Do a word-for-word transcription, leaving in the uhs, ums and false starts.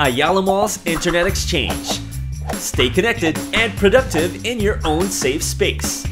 Ayala Malls Internet Exchange. Stay connected and productive in your own safe space.